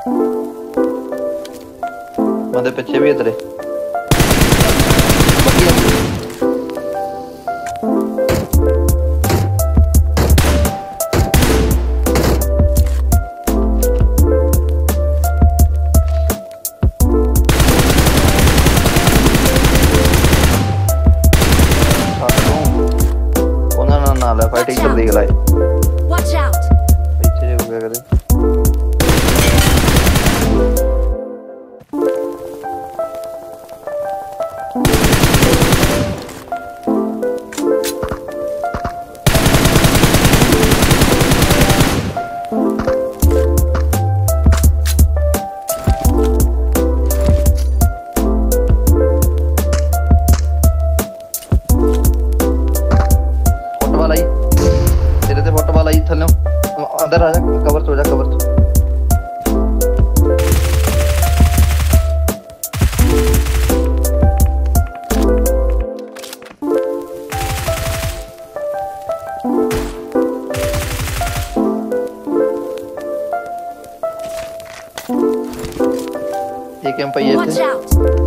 बंदे पीछे भी इधर बाकी फाइटिंग कर दी गलाई Watch out! पीछे हो गया करे थल्ले अंदर आ जा कवर हो जा कवर एक एम पे Watch out!